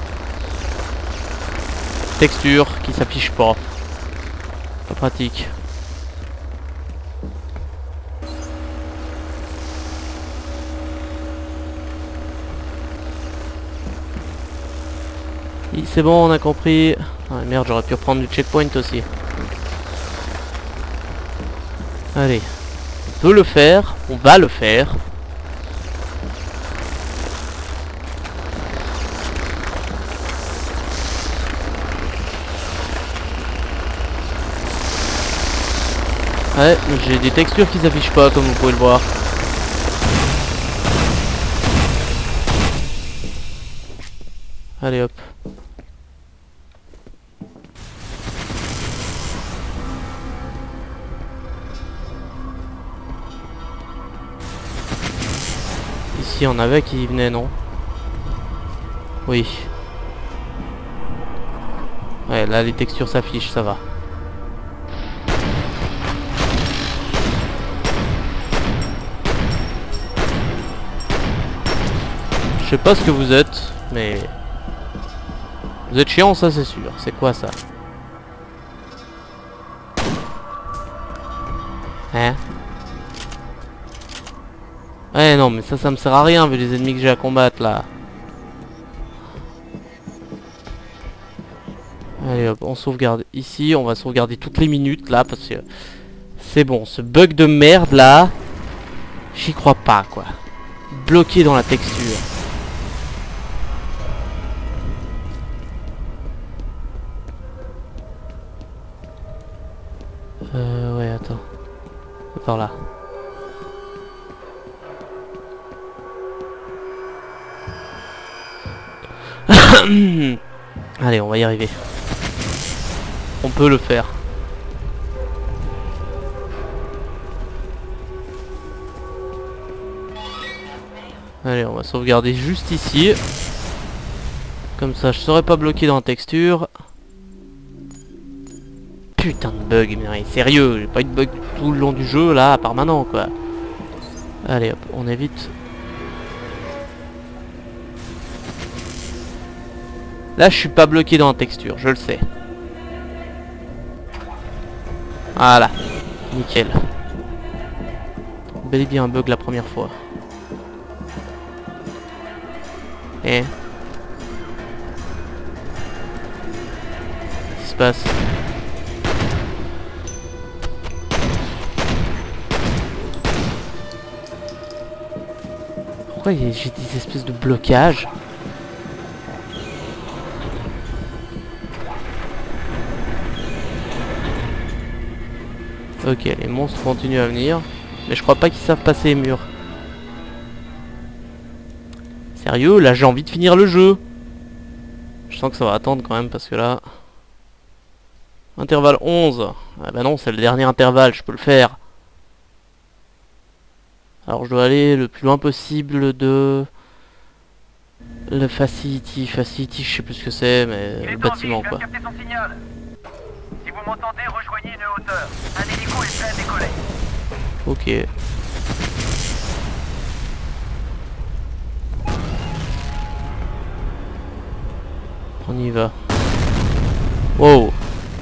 texture qui s'affichent pas. Pas pratique. Oui, c'est bon, on a compris. Ah merde, j'aurais pu reprendre du checkpoint aussi. Allez, on peut le faire, on va le faire. Ouais, j'ai des textures qui s'affichent pas comme vous pouvez le voir. Allez hop. Ici on avait qui venait, non? Oui. Ouais, là les textures s'affichent, ça va. Je sais pas ce que vous êtes, mais... Vous êtes chiant, ça c'est sûr. C'est quoi ça? Hein? Ouais non mais ça ça me sert à rien vu les ennemis que j'ai à combattre là. Allez hop, on sauvegarde ici, on va sauvegarder toutes les minutes là parce que c'est bon, ce bug de merde là, j'y crois pas quoi. Bloqué dans la texture. Euh ouais attends. Par là. Allez, on va y arriver. On peut le faire. Allez, on va sauvegarder juste ici. Comme ça, je serai pas bloqué dans la texture. Putain de bug, mais sérieux, j'ai pas eu de bug tout le long du jeu là, à part maintenant quoi. Allez hop, on évite. Là je suis pas bloqué dans la texture, je le sais. Voilà, nickel. Bel et bien un bug la première fois. Et qu'est-ce qui se passe? Pourquoi j'ai des espèces de blocages? Ok, les monstres continuent à venir. Mais je crois pas qu'ils savent passer les murs. Sérieux, là j'ai envie de finir le jeu. Je sens que ça va attendre quand même parce que là... Intervalle onze. Ah bah non, c'est le dernier intervalle, je peux le faire. Alors je dois aller le plus loin possible de... Le Facility. Facility, je sais plus ce que c'est, mais le bâtiment quoi. Si vous m'entendez, rejoignez une hauteur. Un hélico est prêt à décoller. Ok. On y va. Wow.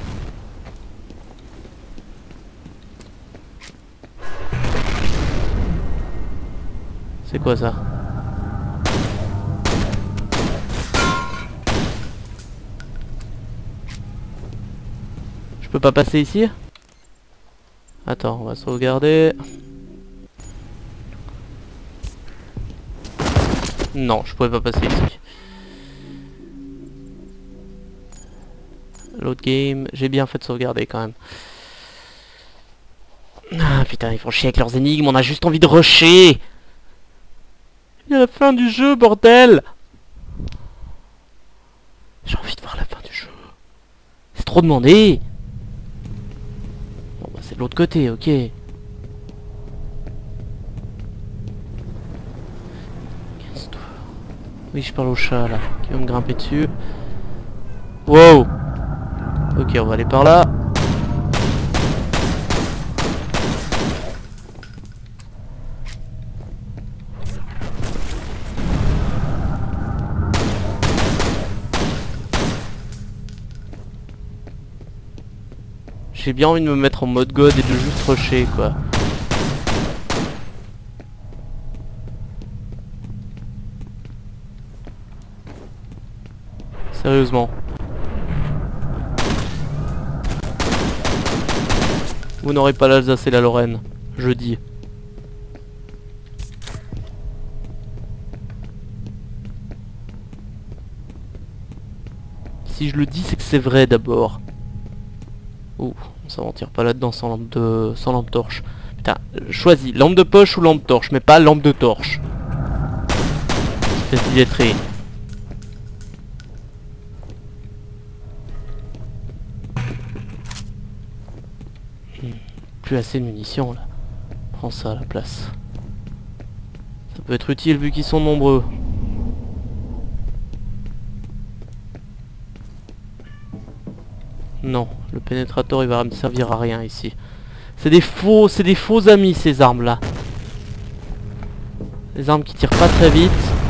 C'est quoi ça? Je peux pas passer ici? Attends, on va sauvegarder. Non, je pouvais pas passer ici. L'autre game, j'ai bien fait de sauvegarder quand même. Ah putain, ils font chier avec leurs énigmes, on a juste envie de rusher. Il y a la fin du jeu, bordel. J'ai envie de voir la fin du jeu. C'est trop demandé. Bon bah c'est de l'autre côté, ok. Oui, je parle au chat là, qui va me grimper dessus. Wow. Ok, on va aller par là. J'ai bien envie de me mettre en mode god et de juste rusher quoi. Sérieusement. Vous n'aurez pas l'Alsace et la Lorraine, je dis. Si je le dis, c'est que c'est vrai d'abord. Ouh, on s'aventure pas là-dedans sans lampe de... sans lampe torche. Putain, choisis, lampe de poche ou lampe torche, mais pas lampe de torche. Espèce d'illettré. Plus assez de munitions là. Prends ça à la place. Ça peut être utile vu qu'ils sont nombreux. Non, le pénétrateur il va me servir à rien ici. C'est des faux, c'est des faux amis ces armes là. Des armes qui tirent pas très vite.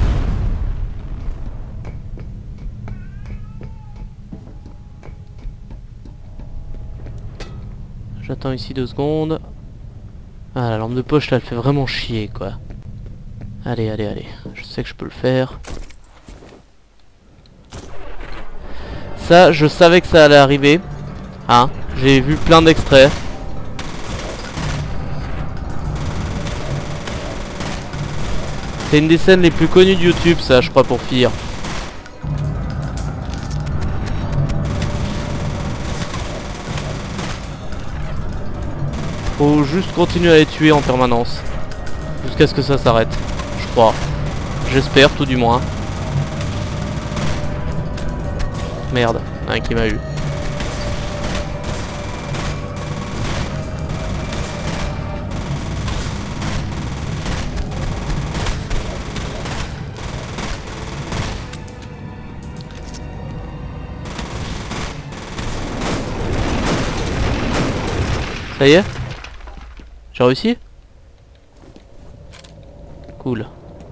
J'attends ici deux secondes. Ah, la lampe de poche là elle fait vraiment chier quoi. Allez, allez, allez. Je sais que je peux le faire. Ça, je savais que ça allait arriver. Hein, j'ai vu plein d'extraits. C'est une des scènes les plus connues de YouTube ça, je crois, pour Fear. Faut juste continuer à les tuer en permanence. Jusqu'à ce que ça s'arrête. Je crois. J'espère tout du moins. Merde, un qui m'a eu. Ça y est? J'ai réussi? Cool.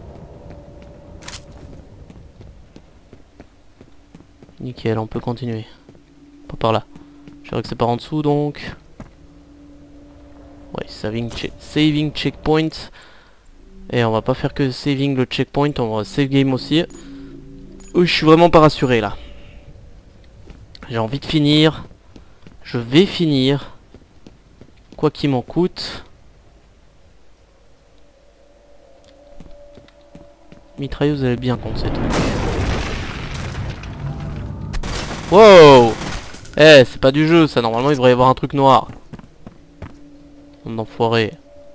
Nickel, on peut continuer. Pas par là. Je dirais que c'est par en dessous donc. Ouais, saving, che saving checkpoint. Et on va pas faire que saving le checkpoint, on va save game aussi. Oui, je suis vraiment pas rassuré là. J'ai envie de finir. Je vais finir. Quoi qu'il m'en coûte. Mitrailleuse, elle est bien con ces trucs. Wow! Eh, c'est pas du jeu ça, normalement il devrait y avoir un truc noir. On enfoiré.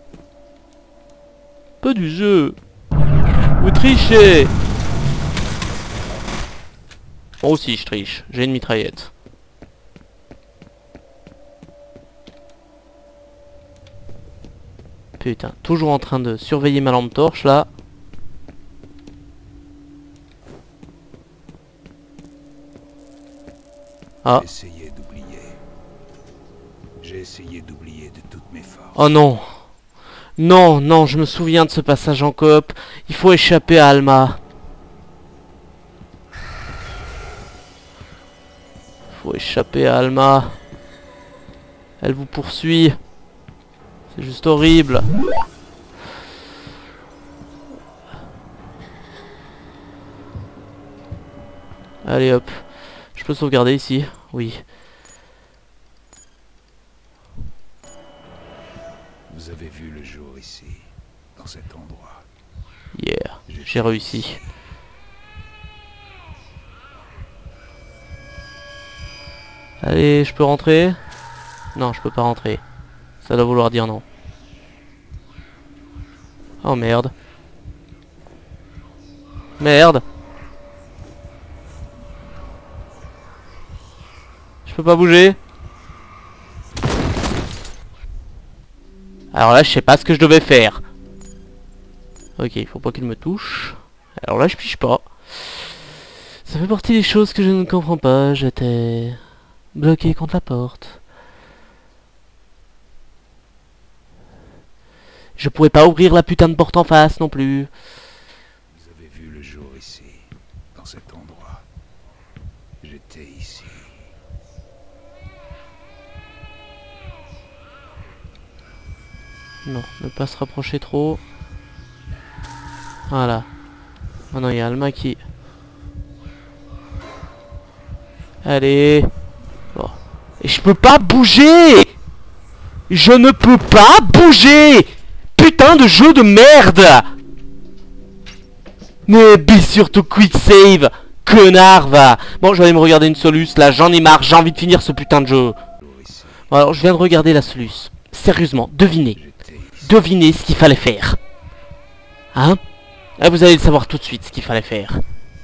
Pas du jeu. Vous trichez. Moi aussi je triche, j'ai une mitraillette. Putain, toujours en train de surveiller ma lampe torche là. Ah. J'ai essayé d'oublier. J'ai essayé d'oublier de toutes mes forces. Oh non. Non, non, je me souviens de ce passage en coop. Il faut échapper à Alma. Il faut échapper à Alma. Elle vous poursuit. C'est juste horrible. Allez hop. Je peux sauvegarder ici? Oui. Vous avez vu le jour ici, dans cet endroit. Yeah, j'ai réussi. Allez, je peux rentrer? Non, je peux pas rentrer. Ça doit vouloir dire non. Oh merde. Merde. Je peux pas bouger. Alors là, je sais pas ce que je devais faire. Ok, il faut pas qu'il me touche. Alors là, je pige pas. Ça fait partie des choses que je ne comprends pas. J'étais bloqué contre la porte. Je pouvais pas ouvrir la putain de porte en face non plus. Vous avez vu le jour ici, dans cet endroit. J'étais ici. Non, ne pas se rapprocher trop. Voilà. Maintenant il y a Alma qui... Allez. Bon. Et je peux pas bouger. Je ne peux pas bouger. Putain de jeu de merde. Mais be sûr to quick save. Connard va. Bon, je vais aller me regarder une soluce là. J'en ai marre. J'ai envie de finir ce putain de jeu. Bon, alors je viens de regarder la soluce. Sérieusement, devinez. Devinez ce qu'il fallait faire. Hein? Ah, vous allez le savoir tout de suite ce qu'il fallait faire.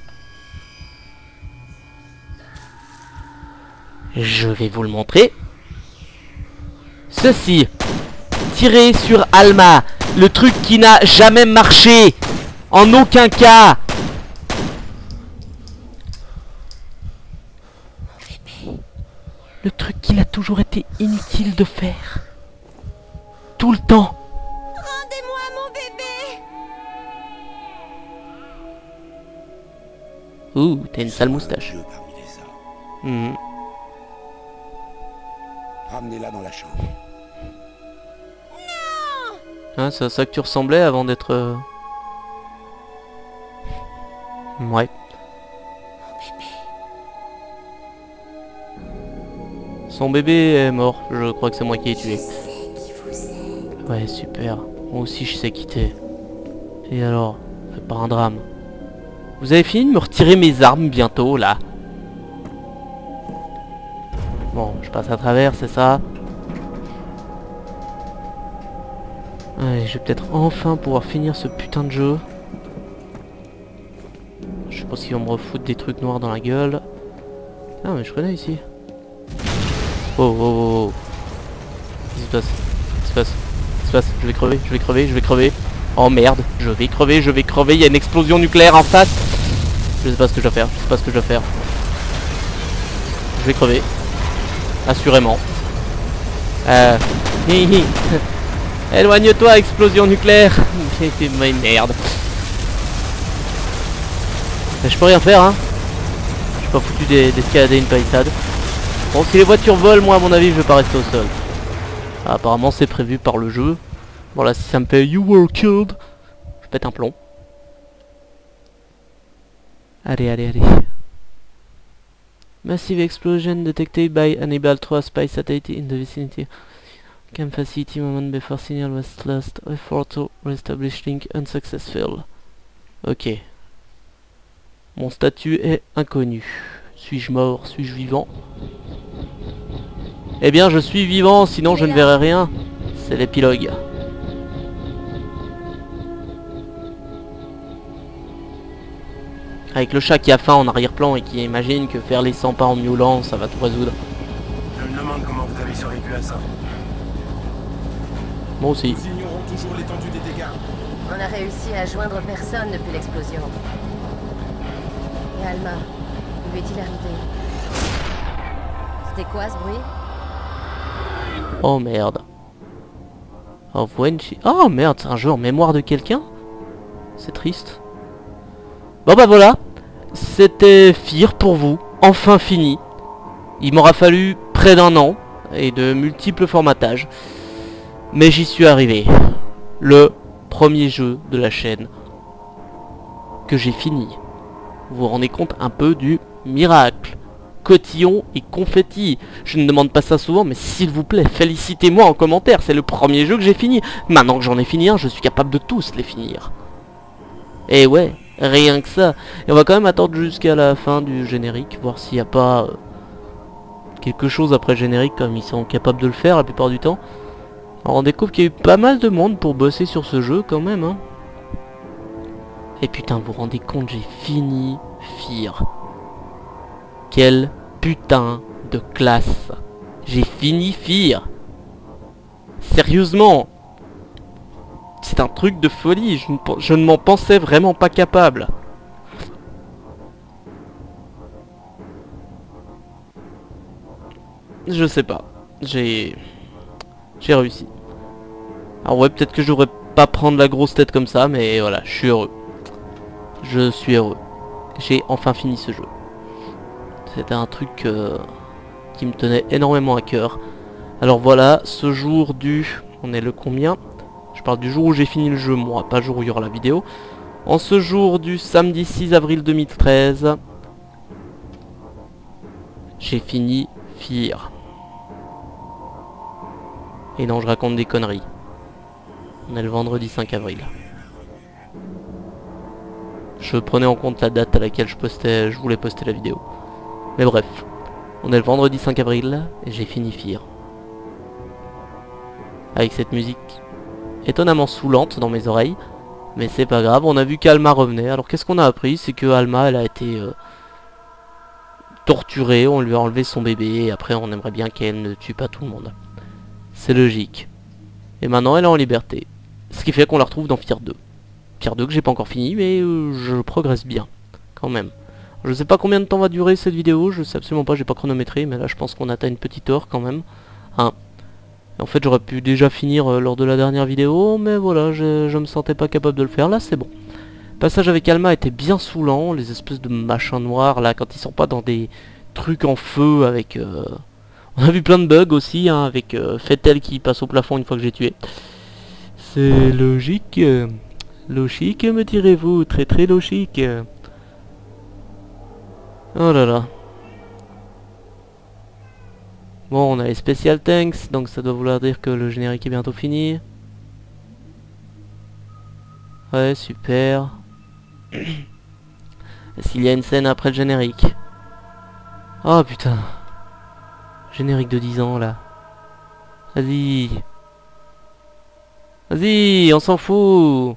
Je vais vous le montrer. Ceci. Tirer sur Alma. Le truc qui n'a jamais marché. En aucun cas. Le truc qu'il a toujours été inutile de faire. Tout le temps. Rendez-moi mon bébé. Ouh, t'as une sale moustache. Parmi les hommes. Mmh. Ramenez-la dans la chambre. Hein, c'est à ça que tu ressemblais avant d'être... Euh... Ouais. Son bébé est mort. Je crois que c'est moi qui l'ai tué. Ouais, super. Moi aussi, je sais qui t'es. Et alors? C'est pas un drame. Vous avez fini de me retirer mes armes bientôt, là? Bon, je passe à travers, c'est ça? Allez, je vais peut-être enfin pouvoir finir ce putain de jeu. Je pense qu'ils vont me refoutre des trucs noirs dans la gueule. Ah, mais je connais ici. Oh, oh, oh, oh. Qu'est-ce qui se passe? Qu'est-ce qui se passe? Qu'est-ce qui se passe? Je vais crever, je vais crever, je vais crever. Oh merde, je vais crever, je vais crever. Il y a une explosion nucléaire en face. Je sais pas ce que je dois faire, je sais pas ce que je dois faire. Je vais crever. Assurément. Euh... Éloigne-toi, explosion nucléaire. C'est une merde. Mais je peux rien faire, hein. Je suis pas foutu d'escalader une palissade. Bon, si les voitures volent, moi à mon avis, je vais pas rester au sol. Ah, apparemment, c'est prévu par le jeu. Bon, là, si ça me fait You were killed, je pète un plomb. Allez, allez, allez. Massive explosion detected by Hannibal trois spy satellite in the vicinity. Camp facility moment before signal was lost. Effort to reestablish link unsuccessful. Ok. Mon statut est inconnu. Suis-je mort? Suis-je vivant? Eh bien, je suis vivant, sinon je ne verrai rien. C'est l'épilogue. Avec le chat qui a faim en arrière-plan et qui imagine que faire les cent pas en miaulant, ça va tout résoudre. Je me demande comment vous avez survécu à ça. Moi aussi. Nous ignorons toujours l'étendue des dégâts. On a réussi à joindre personne depuis l'explosion. Et Alma, où est-il arrivé? C'était quoi ce bruit? Oh merde. Oh, oh merde, c'est un jeu en mémoire de quelqu'un? C'est triste. Bon bah voilà, c'était Fear pour vous, enfin fini. Il m'aura fallu près d'un an et de multiples formatages. Mais j'y suis arrivé. Le premier jeu de la chaîne que j'ai fini. Vous vous rendez compte un peu du miracle. Cotillon et confetti. Je ne demande pas ça souvent, mais s'il vous plaît, félicitez-moi en commentaire. C'est le premier jeu que j'ai fini. Maintenant que j'en ai fini un, je suis capable de tous les finir. Et ouais, rien que ça. Et on va quand même attendre jusqu'à la fin du générique, voir s'il n'y a pas euh, quelque chose après le générique, comme ils sont capables de le faire la plupart du temps. Alors on découvre qu'il y a eu pas mal de monde pour bosser sur ce jeu quand même, hein. Et putain, vous vous rendez compte, j'ai fini Fear. Quelle putain de classe. J'ai fini Fear. Sérieusement. C'est un truc de folie, je ne, je ne m'en pensais vraiment pas capable. Je sais pas. J'ai... J'ai réussi. Alors ouais, peut-être que je devrais pas prendre la grosse tête comme ça, mais voilà, je suis heureux. Je suis heureux. J'ai enfin fini ce jeu. C'était un truc euh, qui me tenait énormément à cœur. Alors voilà, ce jour du... On est le combien ? Je parle du jour où j'ai fini le jeu, moi, pas le jour où il y aura la vidéo. En ce jour du samedi six avril deux mille treize, j'ai fini Fear. Et non, je raconte des conneries. On est le vendredi cinq avril. Je prenais en compte la date à laquelle je postais, je voulais poster la vidéo. Mais bref, on est le vendredi cinq avril et j'ai fini Fear. Avec cette musique étonnamment saoulante dans mes oreilles. Mais c'est pas grave, on a vu qu'Alma revenait. Alors qu'est-ce qu'on a appris? C'est que Alma, elle a été euh, torturée, on lui a enlevé son bébé. Et après on aimerait bien qu'elle ne tue pas tout le monde. C'est logique. Et maintenant elle est en liberté. Ce qui fait qu'on la retrouve dans Fear deux. Fear deux que j'ai pas encore fini, mais euh, je progresse bien. Quand même. Je sais pas combien de temps va durer cette vidéo, je sais absolument pas, j'ai pas chronométré. Mais là je pense qu'on atteint une petite heure quand même. Hein. En fait j'aurais pu déjà finir euh, lors de la dernière vidéo, mais voilà, je, je me sentais pas capable de le faire, là c'est bon. Le passage avec Alma était bien saoulant, les espèces de machins noirs là, quand ils sont pas dans des trucs en feu avec... Euh... On a vu plein de bugs aussi, hein, avec euh, Fettel qui passe au plafond une fois que j'ai tué. C'est logique, euh... logique me direz-vous, très très logique. Oh là là. Bon, on a les Special Tanks, donc ça doit vouloir dire que le générique est bientôt fini. Ouais, super. Est-ce qu'il y a une scène après le générique? Oh putain. Générique de dix ans, là. Vas-y. Vas-y, on s'en fout.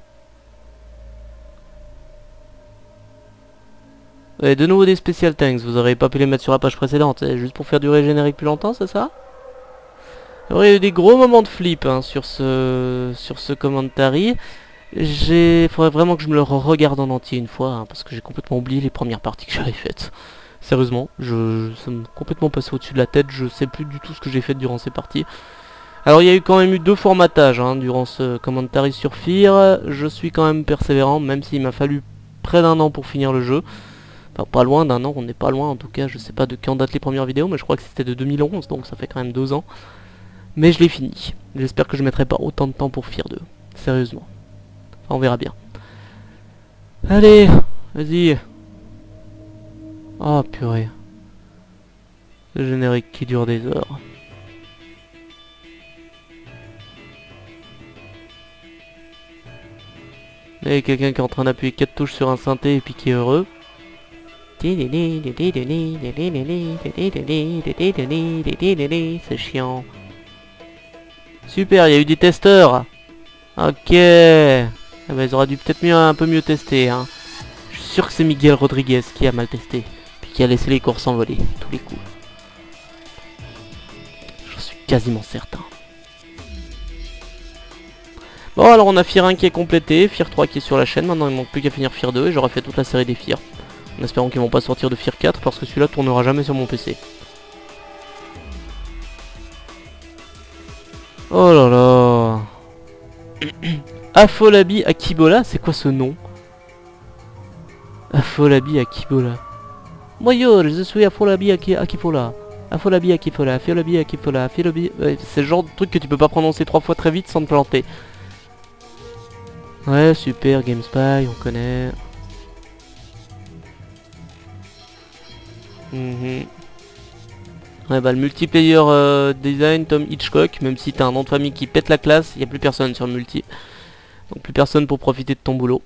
Ouais, de nouveau des Special Tanks, vous aurez pas pu les mettre sur la page précédente, c'est juste pour faire durer le générique plus longtemps, c'est ça? Il y a eu des gros moments de flip hein, sur ce sur ce commentary. J'ai, faudrait vraiment que je me le regarde en entier une fois, hein, parce que j'ai complètement oublié les premières parties que j'avais faites. Sérieusement, je, ça me complètement passé au-dessus de la tête, je sais plus du tout ce que j'ai fait durant ces parties. Alors il y a eu quand même eu deux formatages hein, durant ce commentary sur Fear. Je suis quand même persévérant, même s'il m'a fallu près d'un an pour finir le jeu. Enfin pas loin d'un an, on n'est pas loin en tout cas. Je sais pas de quand datent les premières vidéos, mais je crois que c'était de deux mille onze, donc ça fait quand même deux ans. Mais je l'ai fini. J'espère que je mettrai pas autant de temps pour Fear deux. Sérieusement. Enfin, on verra bien. Allez, vas-y. Oh purée. Le générique qui dure des heures. Et quelqu'un qui est en train d'appuyer quatre touches sur un synthé et puis qui est heureux. C'est chiant. Super, il y a eu des testeurs. Ok. Eh ben, ils auraient dû peut-être mieux, un peu mieux tester. Hein. Je suis sûr que c'est Miguel Rodriguez qui a mal testé. Puis qui a laissé les courses s'envoler. Tous les coups. J'en suis quasiment certain. Bon, alors on a Fear un qui est complété. Fear trois qui est sur la chaîne. Maintenant, il manque plus qu'à finir Fear deux. Et j'aurai fait toute la série des Fear. En espérant qu'ils vont pas sortir de Fear quatre. Parce que celui-là tournera jamais sur mon P C. Oh là là. Afolabi Akibola, c'est quoi ce nom? Afolabi Akibola. Bonjour, je suis Afolabi Aki Akifola. Afolabi Akifola, Afolabi Akifola, Afolabi... Ouais, c'est le genre de truc que tu peux pas prononcer trois fois très vite sans te planter. Ouais, super, GameSpy, on connaît. Mm-hmm. Ouais bah le multiplayer euh, design Tom Hitchcock, même si t'as un nom de famille qui pète la classe, il n'y a plus personne sur le multi. Donc plus personne pour profiter de ton boulot.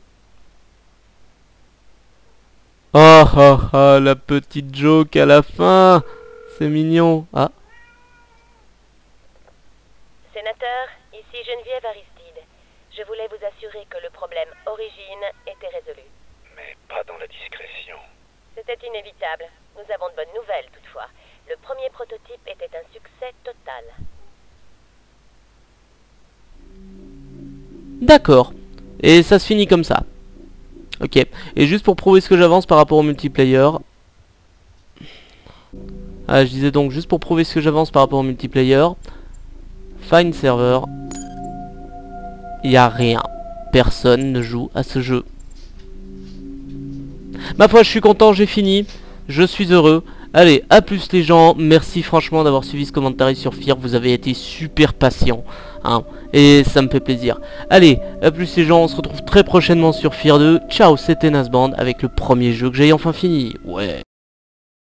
Oh oh oh, la petite joke à la fin. C'est mignon. Ah. Sénateur, ici Geneviève Aristide. Je voulais vous assurer que le problème origine était résolu. Mais pas dans la discrétion. C'était inévitable. Nous avons de bonnes nouvelles toutefois. Le premier prototype était un succès total. D'accord. Et ça se finit comme ça. Ok. Et juste pour prouver ce que j'avance par rapport au multiplayer. Ah, je disais donc juste pour prouver ce que j'avance par rapport au multiplayer. Find server. Il n'y a rien. Personne ne joue à ce jeu. Ma foi, je suis content, j'ai fini. Je suis heureux. Allez, à plus les gens, merci franchement d'avoir suivi ce commentaire sur Fear, vous avez été super patients, hein, et ça me fait plaisir. Allez, à plus les gens, on se retrouve très prochainement sur Fear deux, ciao, c'était Nasband avec le premier jeu que j'ai enfin fini, ouais.